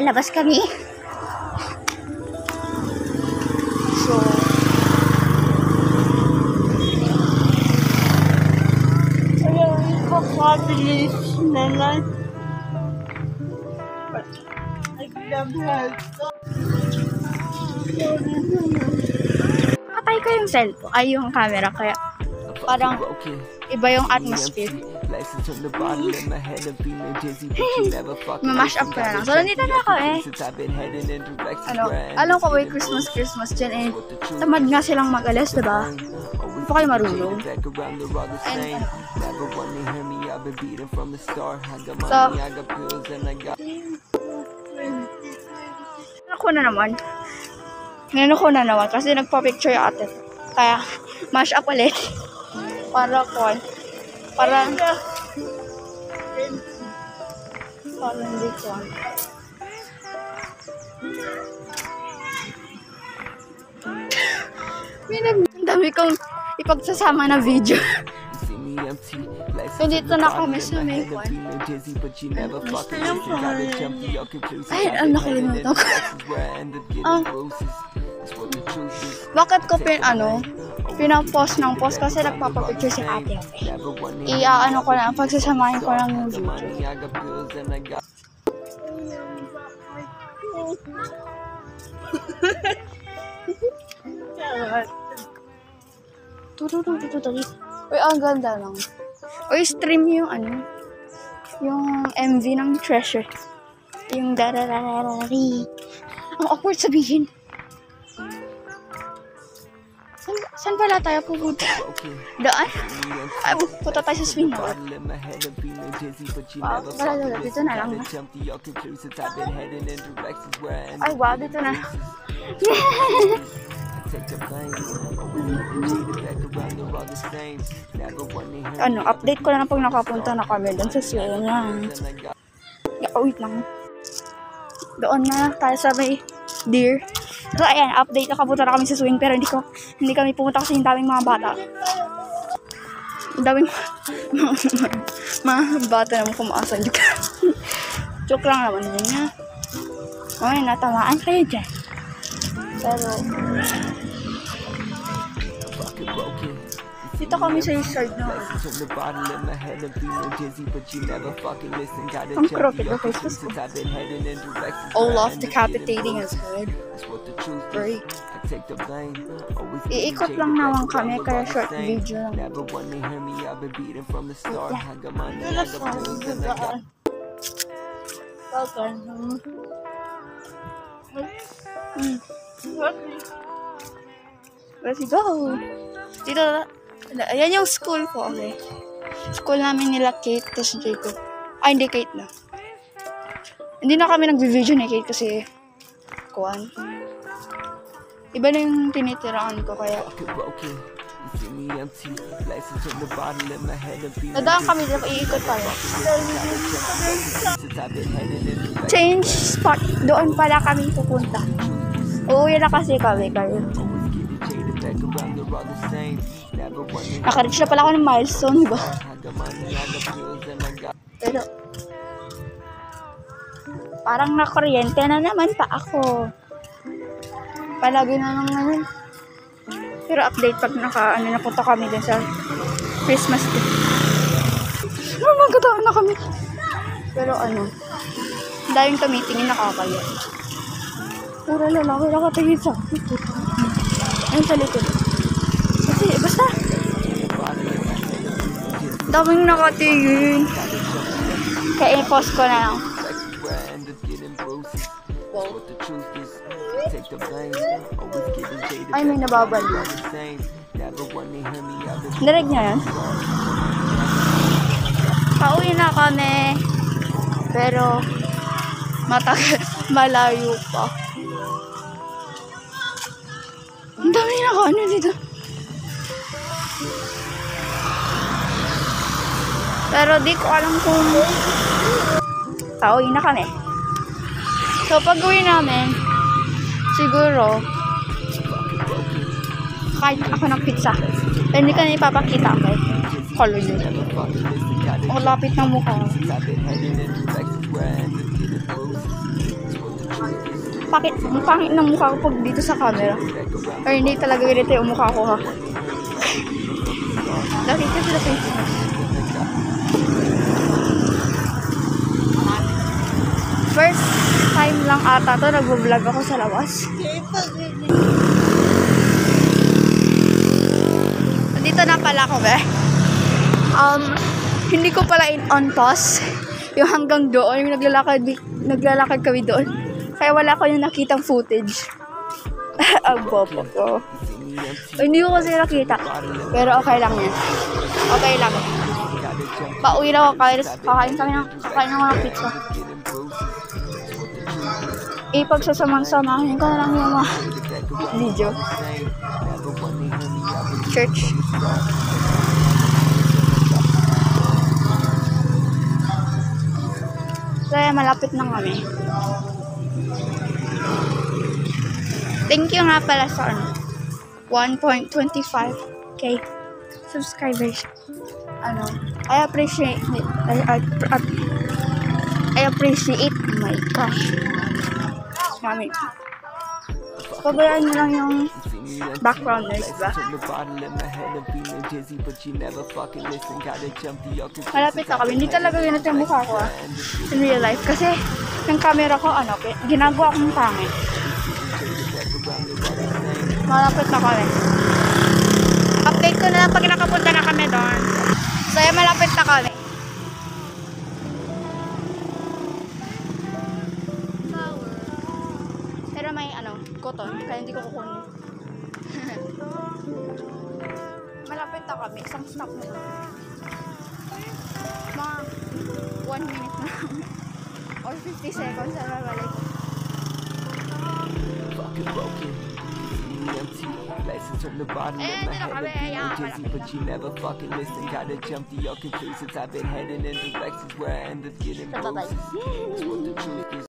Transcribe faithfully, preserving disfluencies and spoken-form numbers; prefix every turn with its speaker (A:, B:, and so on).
A: lalabas kami. So, ayun, kakabilis na lang. Patay ko yung cellphone, ay yung camera, kaya parang iba yung atmosphere. Mamash up ko na lang. So, nandito na ako eh. Ano, alam ko may Christmas, Christmas dyan eh. Tamad nga silang mag-alas, diba? Hindi pa kayo marunong. And, so, ako na naman. Ngayon ako na naman kasi nagpa-picture yung ate. Kaya, mash up ulit. Para ko, para, para hindi ko. Ang dami kong ipagsasama na video. So, dito na kami sa may kwan. Ay, ang nakalimutan ko. Ah, bakit ko pin, ano, pinapost ng post kasi nagpapapicture si ate. I-ano ko na, pagsasamahin ko lang yung video. Tutututututut. Uy, ang ganda lang. Uy, stream yung ano, yung M V ng Treasure. Yung darararari. Ang awkward sabihin. San, saan pala tayo pupunta? Daan? Ay, punta tayo sa swing board. Wow, pala doon. Dito na lang. Ay, wow, dito na. Ano, update ko na lang pag nakapunta na kami doon sa swing lang. Yeah, wait lang. Doon na tayo sa may deer. So, ayan, update. Nakapunta na kami sa swing pero hindi ko, hindi kami pumunta kasi yung daming mga bata. Yung daming mga bata naman kumaasan. Joke lang naman yun nga. Okay, natamaan kayo dyan. Pero, dito kami sa side na. Ang crooked na faces ko. Olaf decapitating is good. Break. Iikot lang naman kami kaya short video lang. Yeah. Mm. Let's go. Dito, ayan yung school ko. Okay. School namin nila Kate, tapos Jacob. Ay, hindi Kate na. Hindi na kami nag-video ni Kate kasi kuwan. Iba na yung tinitiraan ko kaya. Nadaan kami dito, iikot tayo. Change spot. Doon pala kami pupunta. Uuwi na kasi kami kayo. Naka-reach na pala ako ng milestone, diba? Pero parang nakuryente na naman pa ako. Palagi na lang naman. Pero update pag naka, ano, napunta kami din sa Christmas Day. Oh, magkataan na kami. Pero ano, dahil tumitingin nakakaya. Pura lalaki nakatingin sa akin. Ayun sa likod. Kasi, basta. Daming nakatingin. Kaya i-post ko na lang. Wow. Ay, may nababalo. Narinig niya yan? Pauwi na kami. Pero, matagal, malayo pa. Ang dami na ka, ano dito? Pero di ko alam kung pauwi na kami. So, pag uwi namin, siguro, kahit ako ng pizza. Pero hindi ka na ipapakita kay color yun. Ang lapit ng mukha. Pakit, ang pangit ng mukha ko pag dito sa camera. Or hindi talaga ganito yung mukha ko ha. Laki kasi na face mask. First time lang ata to, nag-vlog ako sa labas. Dito na pala ako, be. Um, hindi ko pala in on pause. Yung hanggang doon, yung naglalakad, naglalakad kami doon. Kaya wala ko yung nakitang footage. Ang bobo ko. Ay, hindi ko kasi nakita. Pero okay lang yan. Okay lang. Pauwi na ako, kakain kami ng, kakain ng mga pizza. Ipagsasamang-samahin ko na lang yung mga video. Church. Kaya malapit na kami. Thank you nga pala sa ano, one point two five K subscribers. Ano, I appreciate it. I, I, I, I appreciate. Oh my gosh. Mami. Pabayaan nyo lang yung background noise, diba? Malapit na kami. Hindi talaga ganito yung mukha ko, ah. In real life. Kasi, yung camera ko, ano, ginagawa akong pangit. Malapit na kami. Update ko na lang pag nakapunta na kami doon. So, yan, malapit na kami. Pero may, ano, cotton. Kaya hindi ko kukunin. Malapit na kami. Isang stop na doon. Mga one minute na lang. Or fifty seconds na babalik.
B: Fucking broken. Empty lessons from the bottom of my head of being dizzy, but you never fucking listen. Gotta jump to your conclusions. I've been heading in directions where I end up getting bruises. It's what the truth is.